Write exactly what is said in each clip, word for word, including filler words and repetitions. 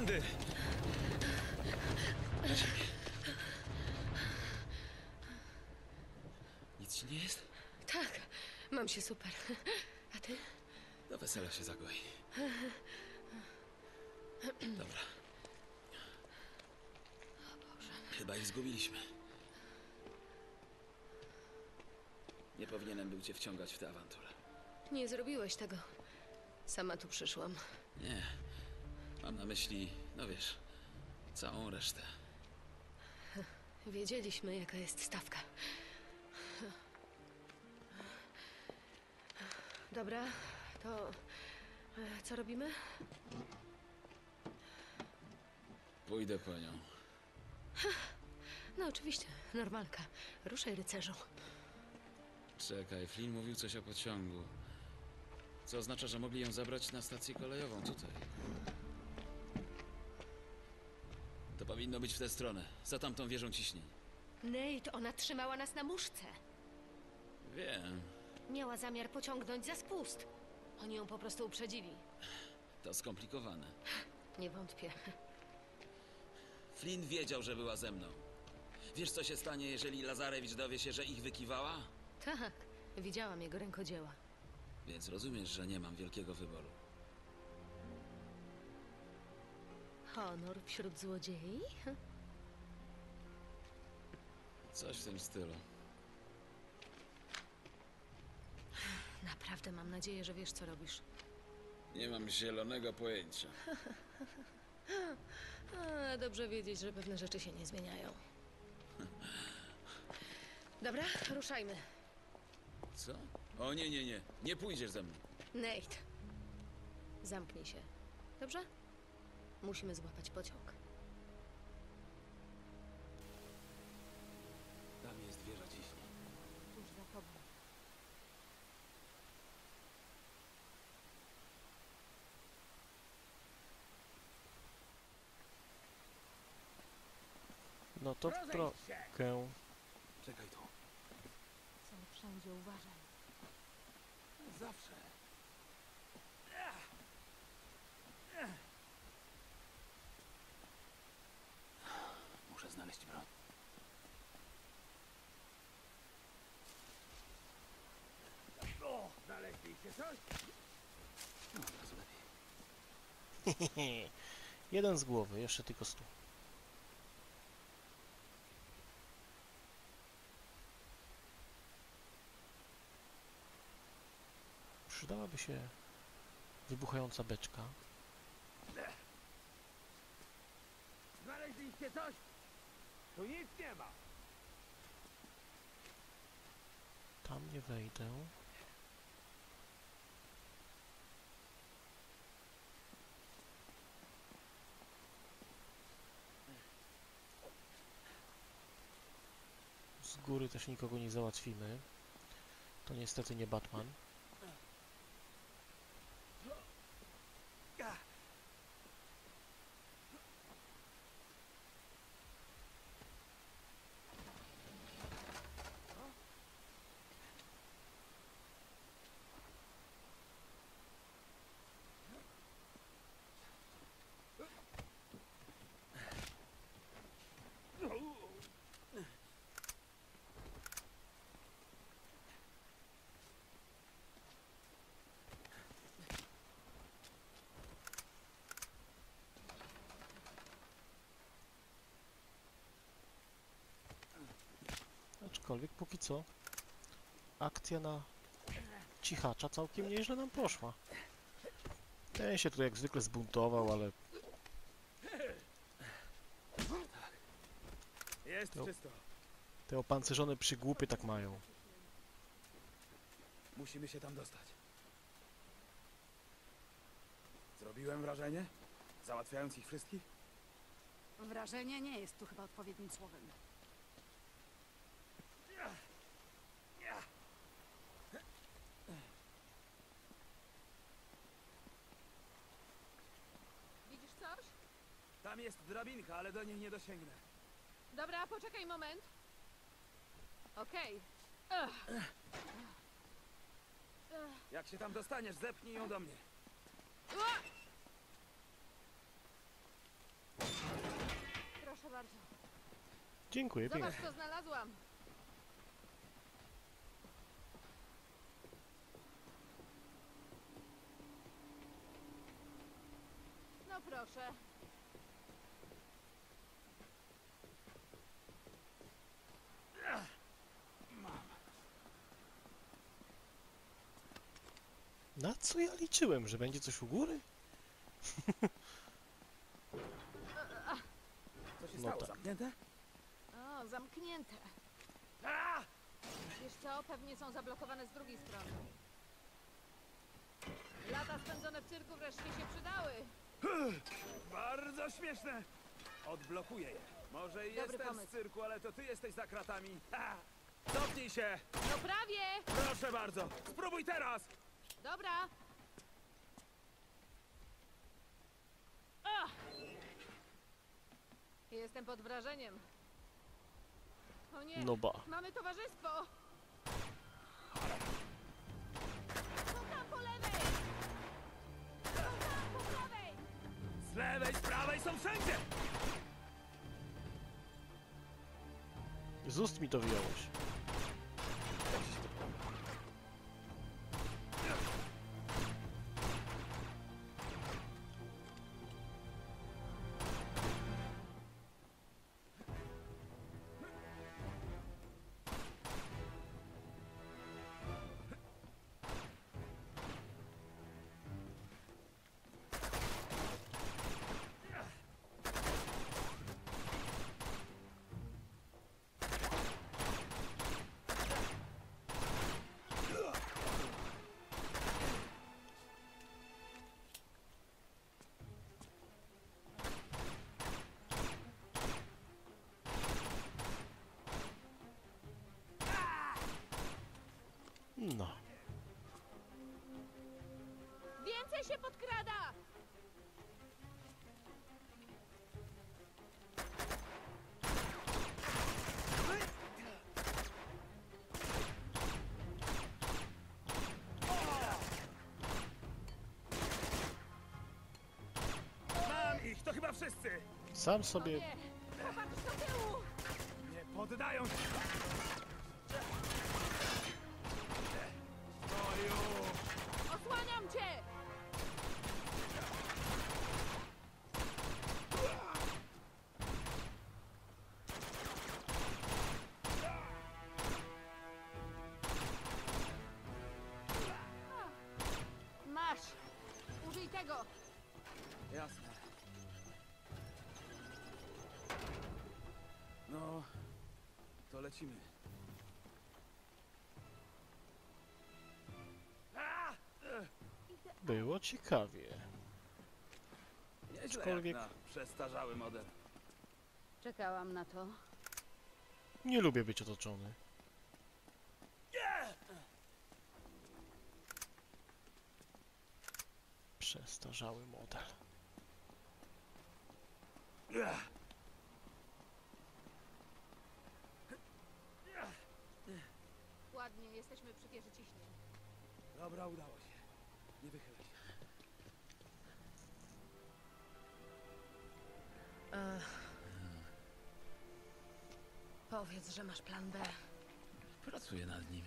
Tędy! Nic ci nie jest? Tak, mam się super. A ty? Do wesela się zagoi. Dobra. Chyba ich zgubiliśmy. Nie powinienem był cię wciągać w tę awanturę. Nie zrobiłeś tego. Sama tu przyszłam. Nie. Mam na myśli, no wiesz, całą resztę. Wiedzieliśmy, jaka jest stawka. Dobra, to e, co robimy? Pójdę po nią. No oczywiście, normalka. Ruszaj, rycerzu. Czekaj, Flynn mówił coś o pociągu. Co oznacza, że mogli ją zabrać na stację kolejową tutaj. To powinno być w tę stronę. Za tamtą wieżą ciśnień. Nate, ona trzymała nas na muszce. Wiem. Miała zamiar pociągnąć za spust. Oni ją po prostu uprzedzili. To skomplikowane. Nie wątpię. Flynn wiedział, że była ze mną. Wiesz, co się stanie, jeżeli Lazarewicz dowie się, że ich wykiwała? Tak, widziałam jego rękodzieła. Więc rozumiesz, że nie mam wielkiego wyboru. Honor wśród złodziei? Coś w tym stylu. Naprawdę mam nadzieję, że wiesz, co robisz. Nie mam zielonego pojęcia. A, dobrze wiedzieć, że pewne rzeczy się nie zmieniają. Dobra, ruszajmy. Co? O nie, nie, nie. Nie pójdziesz ze mną. Nate, zamknij się. Dobrze? Musimy złapać pociąg. Tam jest wieża ciśnień. Tuż za tobą. No to w trochę. Czekaj tu. Są wszędzie, uważaj. Zawsze. Muszę znaleźć broń. O, znaleźliście coś? No, od razu lepiej. Jeden z głowy, jeszcze tylko stu. Przydałaby się wybuchająca beczka. Znaleźliście coś? Tu nic nie ma. Tam nie wejdę. Z góry też nikogo nie załatwimy. To niestety nie Batman. Aczkolwiek póki co akcja na cichacza całkiem nieźle nam poszła. Ten się tu jak zwykle zbuntował, ale Jest To- czysto. te opancerzone przygłupy tak mają. Musimy się tam dostać. Zrobiłem wrażenie? Załatwiając ich wszystkich? Wrażenie nie jest tu chyba odpowiednim słowem. Widzisz coś? Tam jest drabinka, ale do niej nie dosięgnę. Dobra, poczekaj moment. Okej. Ugh. Jak się tam dostaniesz, zepnij ją do mnie. Ua! bardzo. Dziękuję Zobacz, pięknie. co znalazłam. No proszę. Na co ja liczyłem, że będzie coś u góry? Co się No stało? tak. Zamknięte? O, zamknięte. A! Wiesz co, pewnie są zablokowane z drugiej strony. Lata spędzone w cyrku wreszcie się przydały. Bardzo śmieszne! Odblokuję je. Może i Dobry jestem pomysł. z cyrku, ale to ty jesteś za kratami. Ha! Cofnij się! No prawie! Proszę bardzo! Spróbuj teraz! Dobra. Ach! Jestem pod wrażeniem. O nie, No ba. mamy towarzystwo. Są tam po lewej. Są tam po prawej. Z lewej, z prawej są wszędzie! Z ust mi to wyjąłeś. No. Więcej się podkrada. Mam ich, to chyba wszyscy! Sam O sobie... nie, popatrz do tyłu. Nie poddają się! Oju! Osłaniam cię. Masz. Użyj tego. Jasne. No, to lecimy. A! Ech, Było ciekawie. Nieźle Aczkolwiek- jak na przestarzały model. Czekałam na to. Nie lubię być otoczony. Przestarzały model. Ech, Ładnie, jesteśmy przy pierzy ciśnień. Dobra, udało się. Nie wychylaj się. Powiedz, że masz plan B. Pracuję nad nim.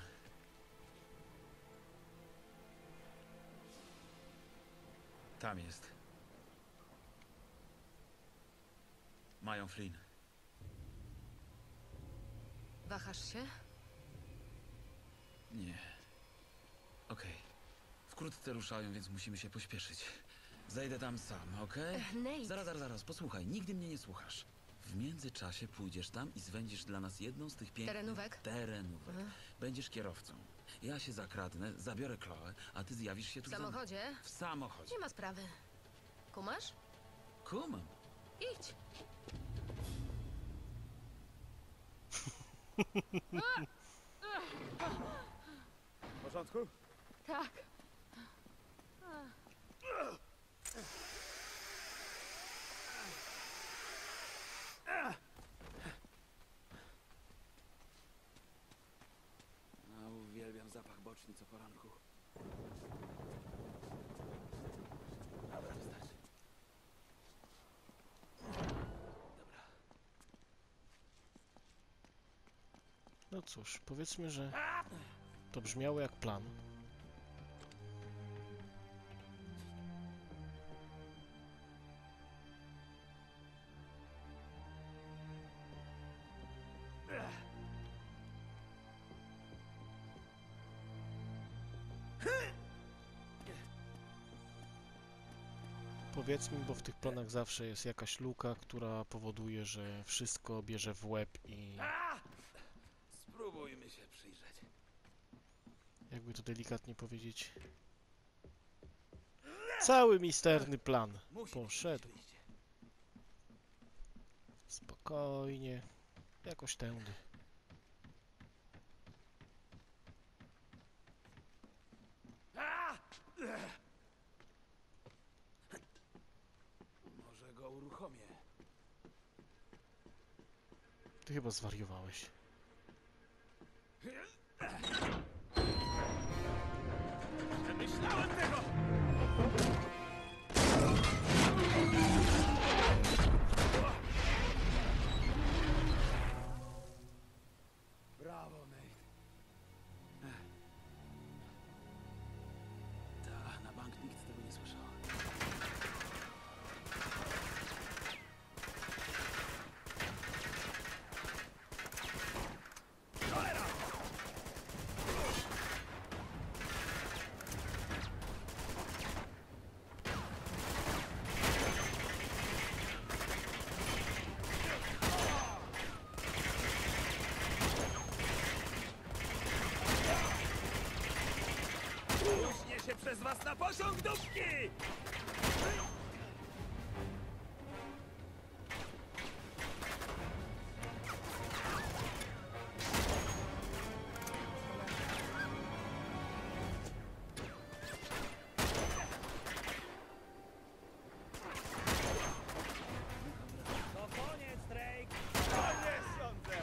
Tam jest. Mają Flynn. Wahasz się? Nie. Okej. Wkrótce ruszają, więc musimy się pośpieszyć. Zejdę tam sam, okej? Nate! Zaraz, zaraz, zaraz, posłuchaj, nigdy mnie nie słuchasz. W międzyczasie pójdziesz tam i zwędzisz dla nas jedną z tych pięknych... Terenówek? Terenówek. Będziesz kierowcą. Ja się zakradnę, zabiorę Chloe, a ty zjawisz się W tu za mną. samochodzie? W samochodzie. Nie ma sprawy. Kumasz? Kumam. Idź! W porządku? Tak. A, uwielbiam zapach bocznic o poranku. Dobra, wystarczy. Dobra. No cóż, powiedzmy, że to brzmiało jak plan. Powiedzmy, bo w tych planach zawsze jest jakaś luka, która powoduje, że wszystko bierze w łeb i Spróbujmy się przyjrzeć. jakby to delikatnie powiedzieć, cały misterny plan Musi poszedł. być wyjście. Spokojnie, jakoś tędy. A! Może go uruchomię. Ty chyba zwariowałeś. Myślałem tego! Brawo, Nate. Ta, na bank nikt tego nie słyszał. Cholera! Uśnie się przez was na pociąg dupki! To koniec, Drake! Koniec, sądzę!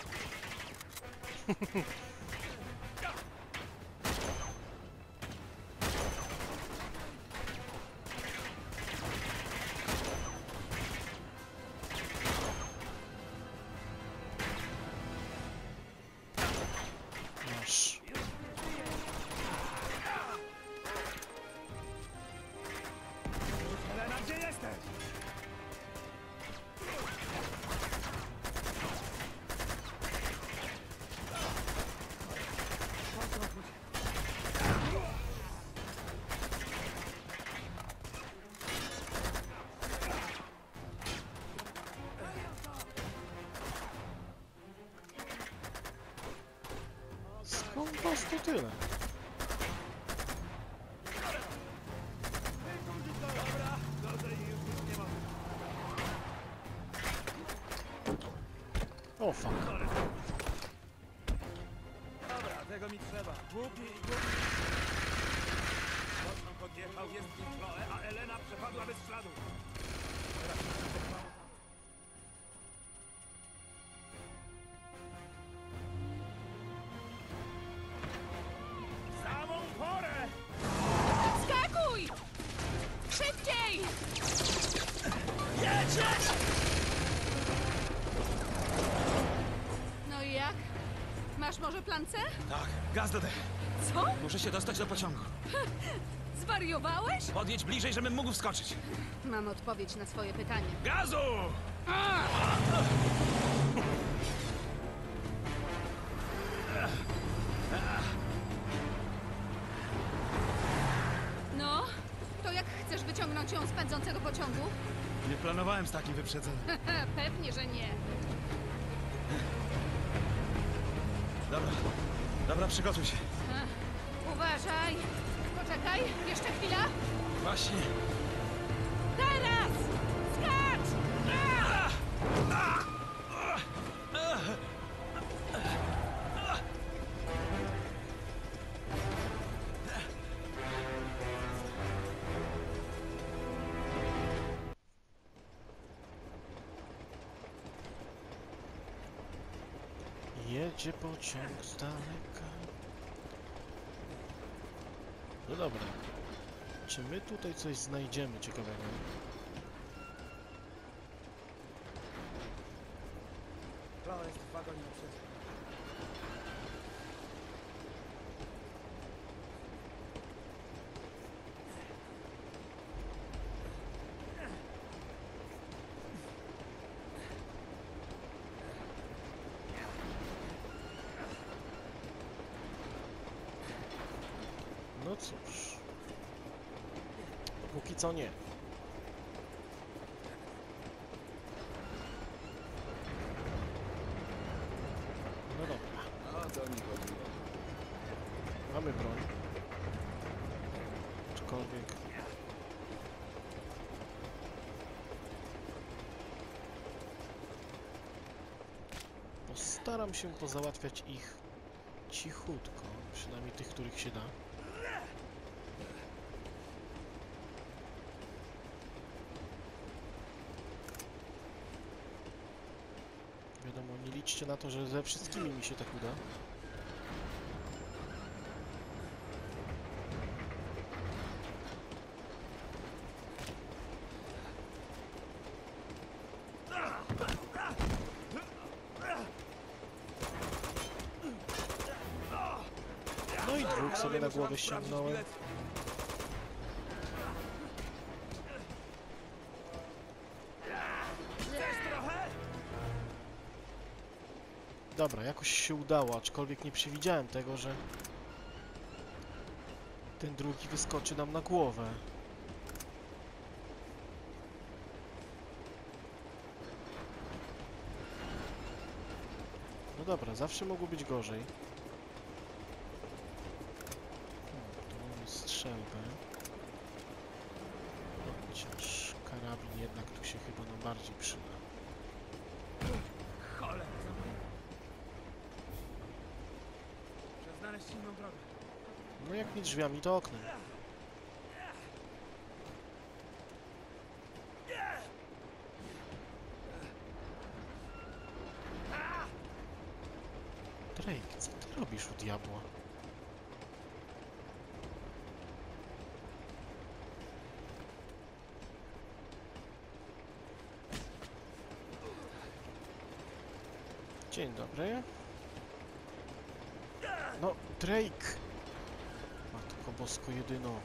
Masz. Helena, gdzie jesteś? Skąd was to tyle? Dobra, gorzej już nic nie mogę. O fuck. Dobra, tego mi trzeba. Głupi i głupi. Pociąg podjechał, jest w nim Chloe, a Elena przepadła bez śladu. Teraz w samą porę! Skakuj! Szybciej! No i jak? Masz może plan C? Tak, gaz do dech. Co? Muszę się dostać do pociągu. Zwariowałeś? Podjedź bliżej, żebym mógł wskoczyć. Mam odpowiedź na swoje pytanie. Gazu! No, to jak chcesz wyciągnąć ją z pędzącego pociągu? Nie planowałem z takim wyprzedzeniem. Pewnie, że nie. Dobra, dobra, przygotuj się. Uważaj. Poczekaj, jeszcze chwila. Właśnie. Teraz! Skacz! Jedzie pociąg z daleka. No dobra. Czy my tutaj coś znajdziemy ciekawego? Chloe jest w wagonie uprzednio. póki co nie. No dobra, O to mi chodziło. mamy broń. Aczkolwiek... Postaram się pozałatwiać ich cichutko, przynajmniej tych, których się da. Wiadomo, nie liczcie na to, że ze wszystkimi mi się tak uda. No i dwóch sobie na głowę ściągnąłem. Chcesz trochę? Dobra, jakoś się udało, aczkolwiek nie przewidziałem tego, że ten drugi wyskoczy nam na głowę. No dobra, zawsze mogło być gorzej. Hmm, tu mamy strzelbę. No, chociaż karabin jednak tu się chyba nam bardziej przyda. Cholera. Muszę znaleźć inną drogę. No jak nie drzwiami, to oknem. Drake, co ty robisz u diabła? Dzień dobry. No, Drake! Matko bosko jedyno.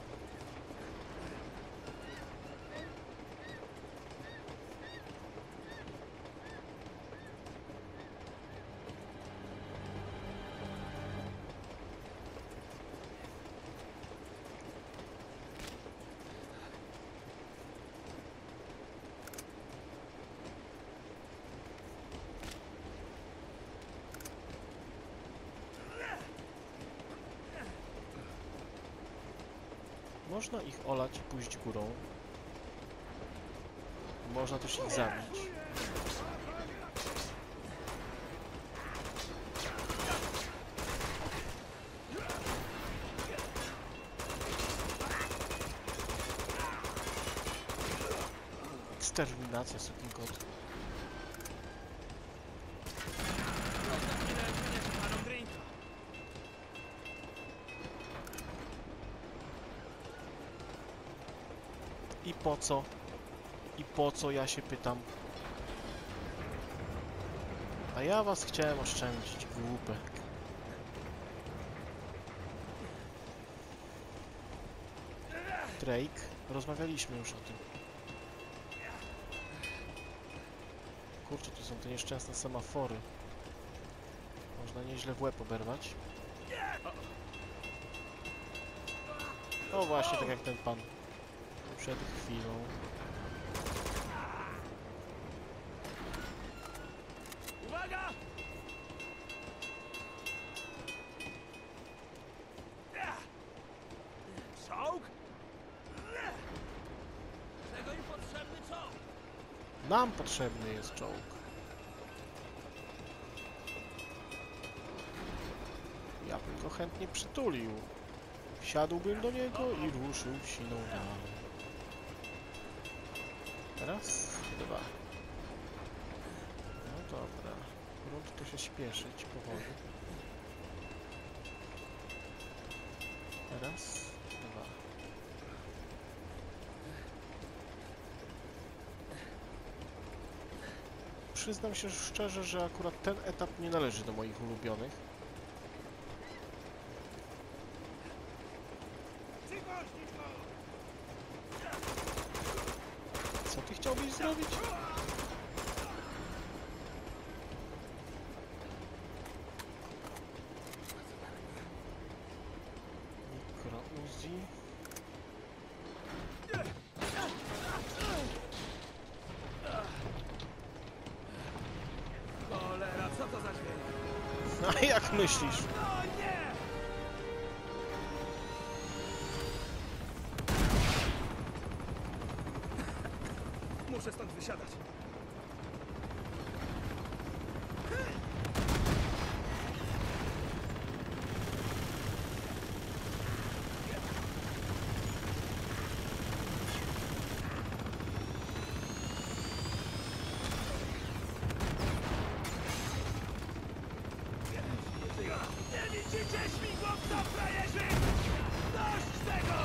Można ich olać i pójść górą. Można też ich zabić. Eksterminacja, sukinkot. Panom drinka. I po co? I po co, ja się pytam? A ja was chciałem oszczędzić, głupek. Drake, rozmawialiśmy już o tym. Kurczę, tu są te nieszczęsne semafory. Można nieźle w łeb oberwać. O właśnie, tak jak ten pan przed chwilą. Uwaga! Czołg? Czego im potrzebny czołg? Nam potrzebny jest czołg. Ja bym go chętnie przytulił. Wsiadłbym do niego i ruszył siną dalej. Raz, dwa. No dobra. Grunt to się śpieszyć powoli. Raz, dwa. Przyznam się szczerze, że akurat ten etap nie należy do moich ulubionych. Co ty chciałbyś zrobić? Mikro Uzi. to za dźwięk? A jak myślisz? No nie! Muszę stąd wysiadać. Nie widzicie śmigłowca, frajerzy? Dość tego!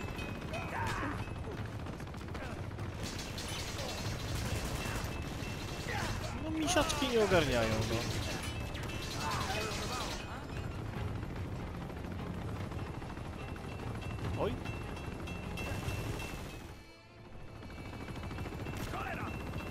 No misiaczki nie ogarniają, no. Oj, Cholera!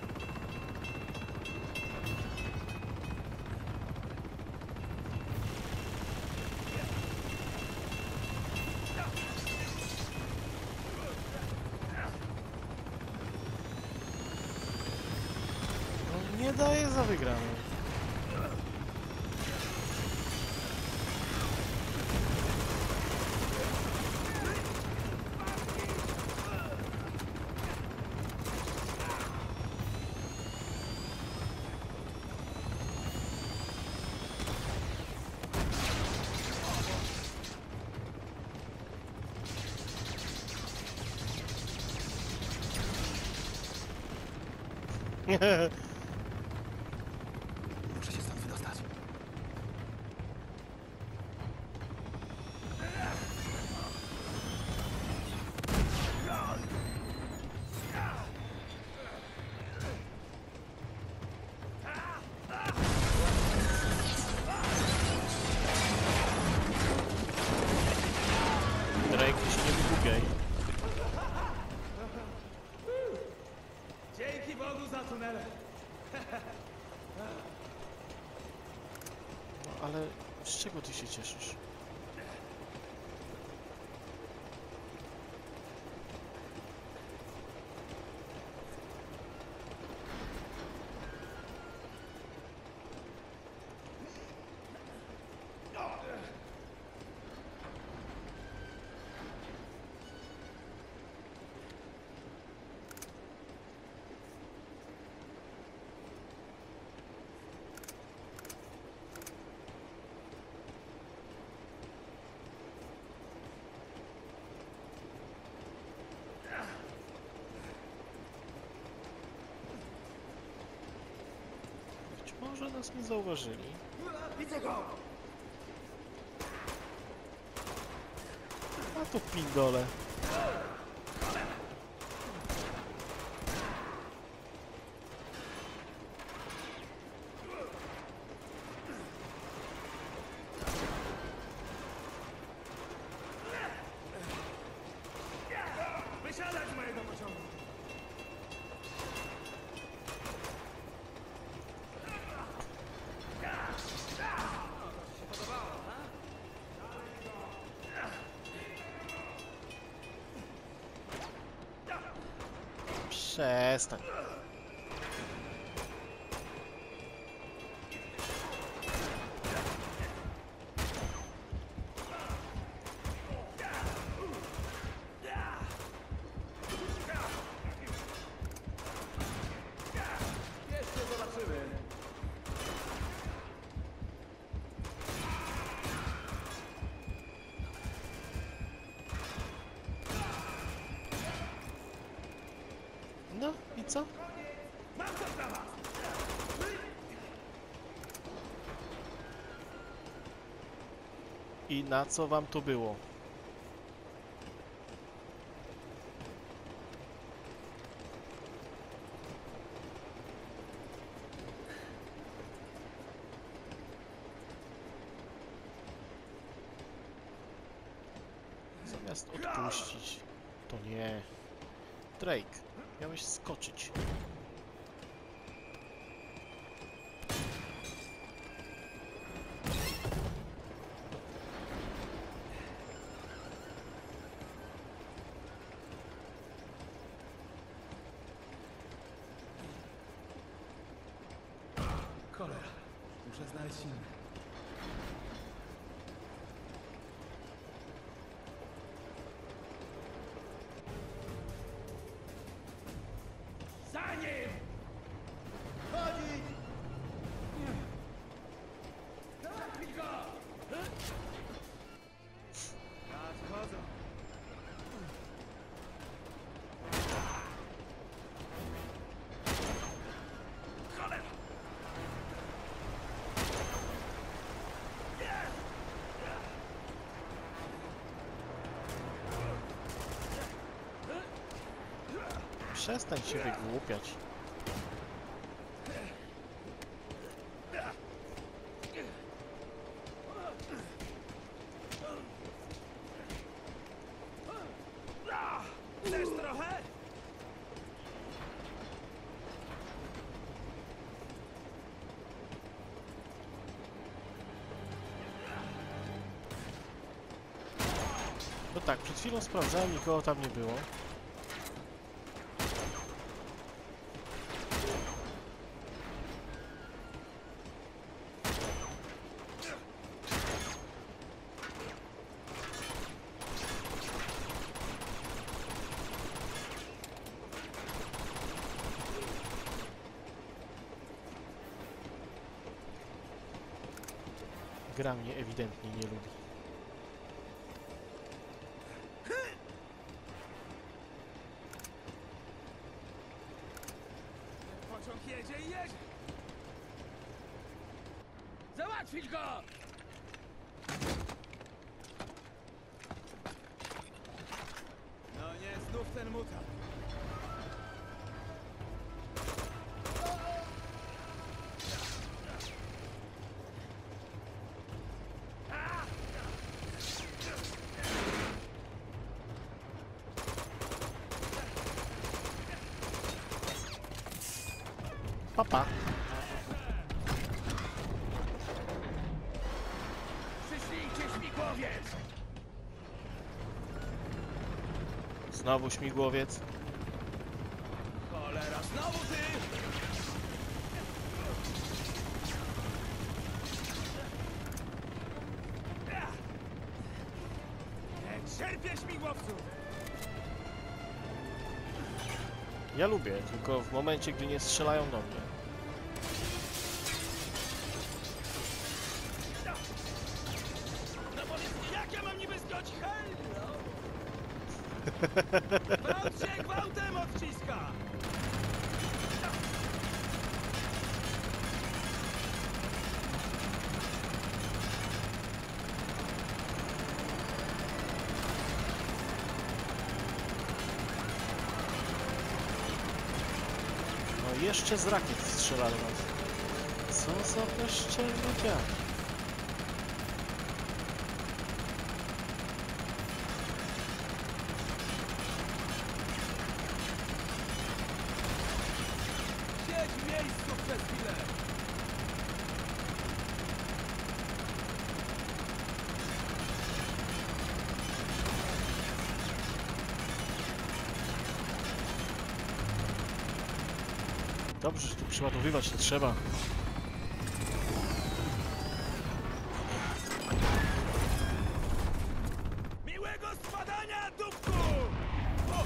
no nie daje za wygraną. Muszę się stąd wydostać. Drake, ty się nie wygłupiaj. Dzięki Bogu za tunele. No ale z czego ty się cieszysz? Być może nas nie zauważyli. Widzę go! A to pindole. Wysiadać z mojego pociągu! Przestań. Jeszcze zobaczymy. No i co? Mam coś dla was! I na co wam to było? Zamiast odpuścić, to nie. Drake, miałeś skoczyć. Cholera. Muszę znaleźć inne. Za nim! Chodzić! Załatwić go! Nadchodzą. Cholera! Przestań się wygłupiać. Chcesz trochę? No tak, przed chwilą sprawdzałem, nikogo tam nie było. Gra mnie ewidentnie nie lubi. Pociąg jedzie i jedzie! Załatwić go! No nie, znów ten mutant. Papa. Przyślijcie śmigłowiec! Znowu śmigłowiec. Cholera, znowu ty! Nie cierpię śmigłowców! Ja lubię, tylko w momencie, gdy nie strzelają do mnie. No powiedz mi, jak ja mam niby zdjąć helm? Gwałt się gwałtem odciska! No jeszcze z rakiet strzelają nas. Co za bezczelny dziad. Siedź w miejscu przez chwilę! Dobrze, że tu przeładowywać nie trzeba. Miłego spadania, dupku! O!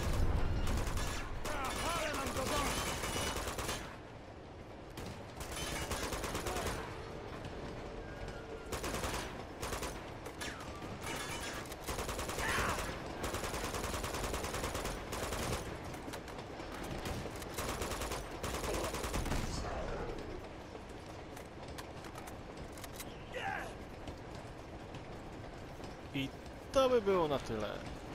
A, ale mam go wąs! I to by było na tyle.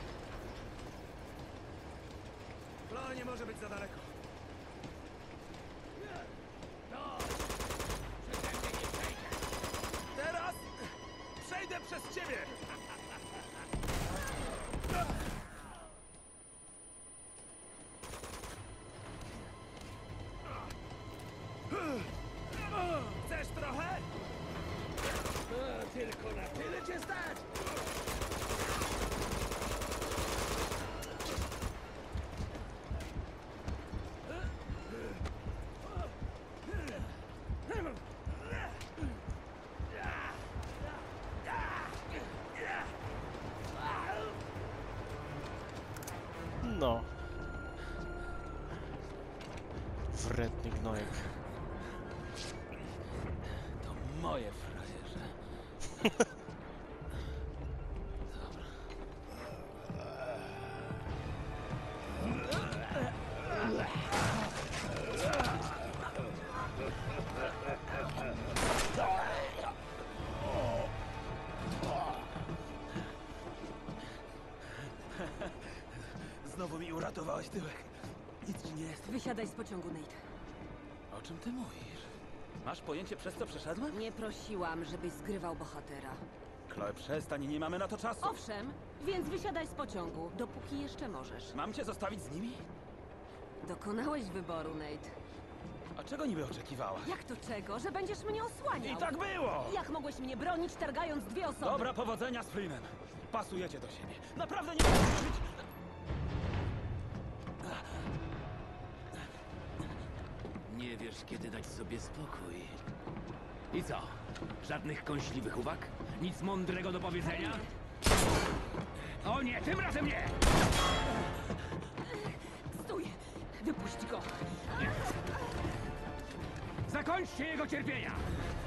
Klo nie może być za daleko. To! Przeze mnie nie przejdzie! Teraz przejdę przez ciebie! Chcesz trochę? Tylko na tyle cię stać! moje, frajerze. Dobra. Znowu mi uratowałeś tyłek. Nic ci nie jest. Wysiadaj z pociągu, Nate. O czym ty mówisz? Masz pojęcie, przez co przeszedłem? Nie prosiłam, żebyś zgrywał bohatera. Chloe, przestań, nie mamy na to czasu. Owszem, więc wysiadaj z pociągu, dopóki jeszcze możesz. Mam cię zostawić z nimi? Dokonałeś wyboru, Nate. A czego niby oczekiwałaś? Jak to czego? Że będziesz mnie osłaniał? I tak było! Jak mogłeś mnie bronić, targając dwie osoby? Dobra, powodzenia z Flynnem. Pasujecie do siebie. Naprawdę nie możesz żyć. Nie wiesz, kiedy dać sobie spokój. I co? Żadnych kąśliwych uwag? Nic mądrego do powiedzenia? O nie, tym razem nie! Stój! Wypuść go! Zakończcie jego cierpienia!